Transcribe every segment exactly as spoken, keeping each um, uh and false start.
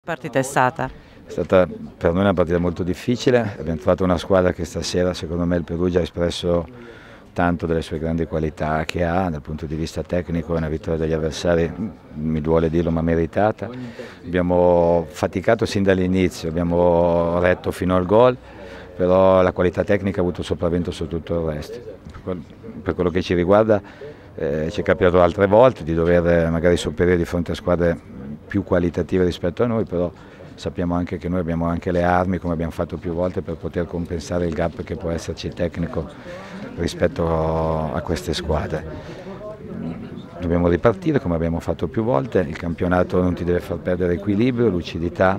Partita è stata? È stata per noi una partita molto difficile, abbiamo trovato una squadra che stasera secondo me il Perugia ha espresso tanto delle sue grandi qualità che ha dal punto di vista tecnico. È una vittoria degli avversari, mi duole dirlo, ma meritata. Abbiamo faticato sin dall'inizio, abbiamo retto fino al gol, però la qualità tecnica ha avuto sopravvento su tutto il resto. Per quello che ci riguarda eh, ci è capitato altre volte di dover magari sopperire di fronte a squadre più qualitative rispetto a noi, però sappiamo anche che noi abbiamo anche le armi, come abbiamo fatto più volte, per poter compensare il gap che può esserci tecnico rispetto a queste squadre. Dobbiamo ripartire come abbiamo fatto più volte, il campionato non ti deve far perdere equilibrio, lucidità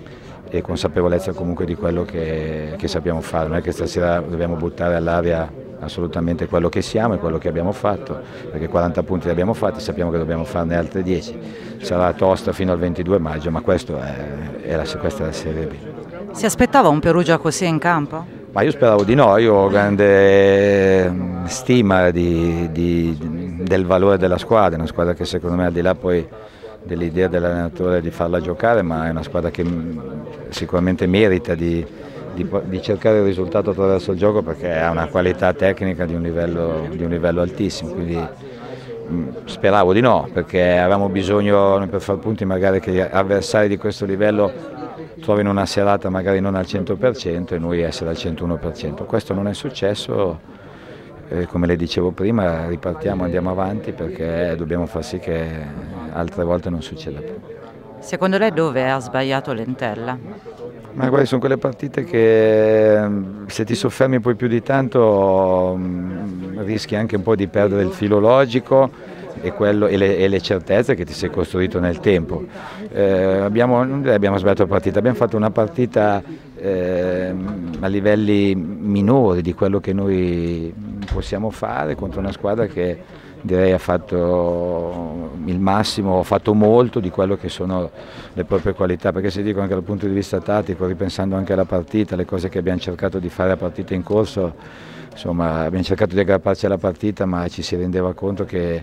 e consapevolezza comunque di quello che, che sappiamo fare. Non è che stasera dobbiamo buttare all'aria assolutamente quello che siamo e quello che abbiamo fatto, perché quaranta punti li abbiamo fatti, sappiamo che dobbiamo farne altri dieci. Sarà tosta fino al ventidue maggio, ma questo è, è la, questa è la Serie B. Si aspettava un Perugia così in campo? Ma io speravo di no, io ho grande stima di, di, del valore della squadra, una squadra che secondo me al di là poi dell'idea dell'allenatore di farla giocare, ma è una squadra che sicuramente merita di, di, di cercare il risultato attraverso il gioco, perché ha una qualità tecnica di un livello, di un livello altissimo. Quindi speravo di no, perché avevamo bisogno per far punti magari che gli avversari di questo livello trovino una serata magari non al cento per cento e noi essere al centouno per cento. Questo non è successo, eh, come le dicevo prima, ripartiamo, andiamo avanti, perché dobbiamo far sì che altre volte non succeda più. Secondo lei dove ha sbagliato l'Entella? Ma guardi, sono quelle partite che se ti soffermi poi più di tanto rischi anche un po' di perdere il filo logico e, quello, e, le, e le certezze che ti sei costruito nel tempo. Eh, abbiamo, abbiamo sbagliato la partita, abbiamo fatto una partita eh, a livelli minori di quello che noi possiamo fare contro una squadra che direi ha fatto il massimo, ha fatto molto di quello che sono le proprie qualità, perché se dico anche dal punto di vista tattico, ripensando anche alla partita, le cose che abbiamo cercato di fare a partita in corso, insomma abbiamo cercato di aggrapparci alla partita, ma ci si rendeva conto che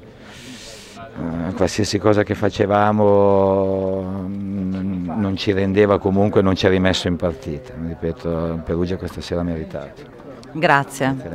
eh, qualsiasi cosa che facevamo non ci rendeva comunque, non ci ha rimesso in partita. Ripeto, Perugia questa sera ha meritato. Grazie.